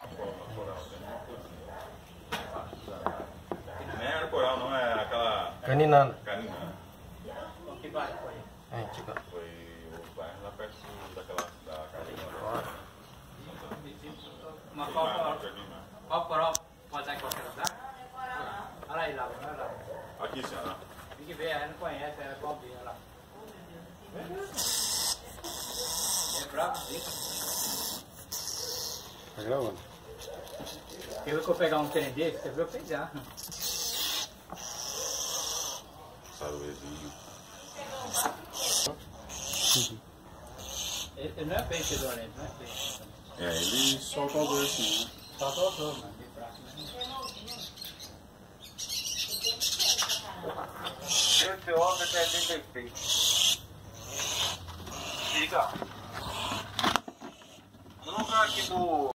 Nem era coral, não, é aquela... Caninana. Caninana. Que bairro foi? Chico. Foi o bairro lá perto daquela... da Caninana. Mas qual coral pode dar em qualquer lugar? Olha aí lá, olha lá. Aqui, senhora. Tem que ver, ela não conhece, é qual dia, olha lá. É bravo, isso. Tá gravando. Eu vou pegar um trem desse, você viu eu pegar. Saruezinho. Ele não é peixe do Oriente, não é peixe. É, ele solta o dois assim, né? Só soltou, mano, de prato, né? Esse homem é 86. Diga. No lugar aqui do...